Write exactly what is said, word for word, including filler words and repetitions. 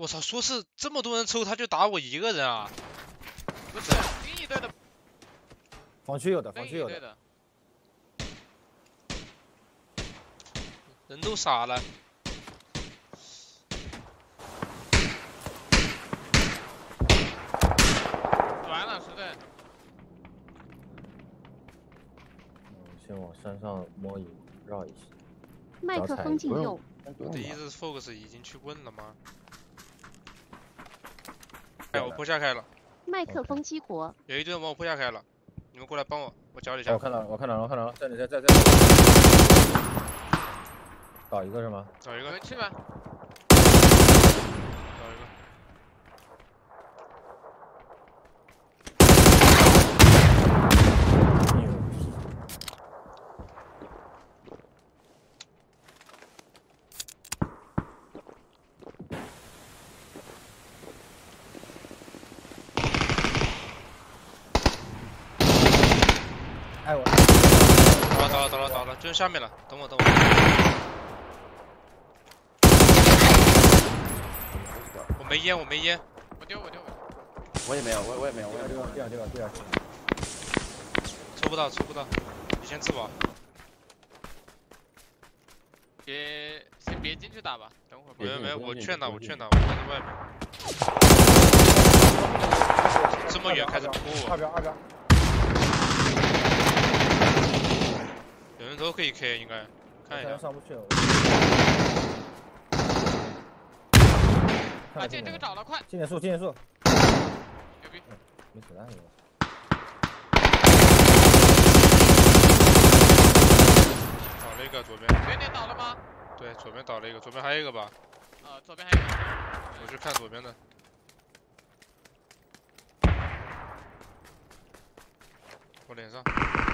操，说是这么多人抽，他就打我一个人啊？ 不是，另一队的。 防区有的，防区有的。 的。 人都傻了。 完了，实在。 嗯，先往山上摸一绕一下。 麦克风禁用。 我的意思是 ，Fox 已经去问了吗？哎，我坡下开了。 麦克风激活。 有一队人往我坡下开了，你们过来帮我，我教你一下。 我看到了，我看到了，我看到了，在你在在在。找一个是吗？ 找一个。 你们去吧。 找一个。 牛逼！哎我。 倒了倒了倒了倒了，就下面了，等我等我。我没烟，我没烟。 我丢我丢我丢。 我也没有，我我也没有，我也没有。 这样这样这样。 抽不到抽不到，你先自保。 别先别进去打吧，等会儿。 没有没有，我劝他我劝他，我站在外面。这么远开始扑我。 二标二标。 有人头可以 K 应该，看一下。 上不去了。 把剑这个找了，快！ 经典树，经典树。 牛逼！ 没子弹有。 倒了一个左边。 圆点倒了吗？ 对，左边倒了一个，左边还有一个吧？ 呃，左边还有一个。 我去看左边的。我脸上。